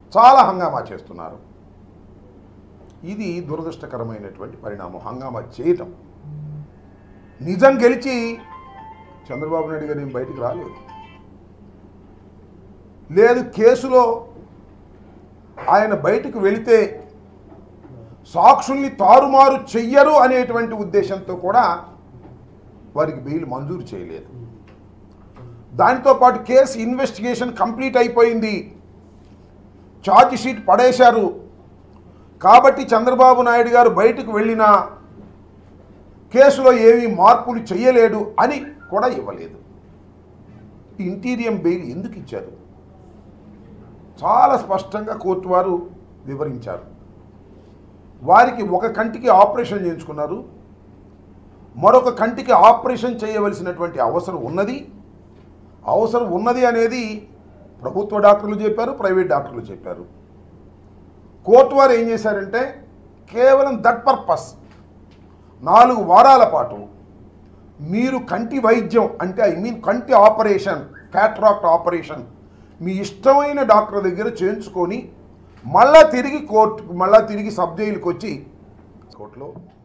చాలా హంగామా చేస్తున్నారు. ఇది దురదృష్టకరమైనటువంటి పరిణామం. హంగామా చేయటం. నిజం గెలిచి చంద్రబాబు నాయుడు గారు ఏం బయటికి రాలేదు. లేదు, కేసులో ఆయన బయటకు వెళితే సాక్షుల్ని తారుమారు చెయ్యరు అనేటువంటి ఉద్దేశంతో కూడా వారికి బెయిల్ మంజూరు చేయలేదు. దానితో పాటు కేసు ఇన్వెస్టిగేషన్ కంప్లీట్ అయిపోయింది, ఛార్జ్ షీట్ పడేశారు కాబట్టి చంద్రబాబు నాయుడు గారు బయటకు వెళ్ళినా కేసులో ఏమీ మార్పులు చేయలేడు అని కూడా ఇవ్వలేదు. ఇంటీరియం బెయిల్ ఎందుకు ఇచ్చారు? చాలా స్పష్టంగా కోర్టు వారు వివరించారు. వారికి ఒక కంటికి ఆపరేషన్ చేయించుకున్నారు, మరొక కంటికి ఆపరేషన్ చేయవలసినటువంటి అవసరం ఉన్నది అనేది ప్రభుత్వ డాక్టర్లు చెప్పారు, ప్రైవేట్ డాక్టర్లు చెప్పారు. కోర్టు వారు ఏం చేశారంటే కేవలం దట్ పర్పస్ 4 వారాల పాటు మీరు కంటి వైద్యం అంటే కంటి ఆపరేషన్, క్యాట్రాక్ట్ ఆపరేషన్ మీ ఇష్టమైన డాక్టర్ దగ్గర చేయించుకొని మళ్ళా తిరిగి సబ్ జైలుకి వచ్చి కోర్టులో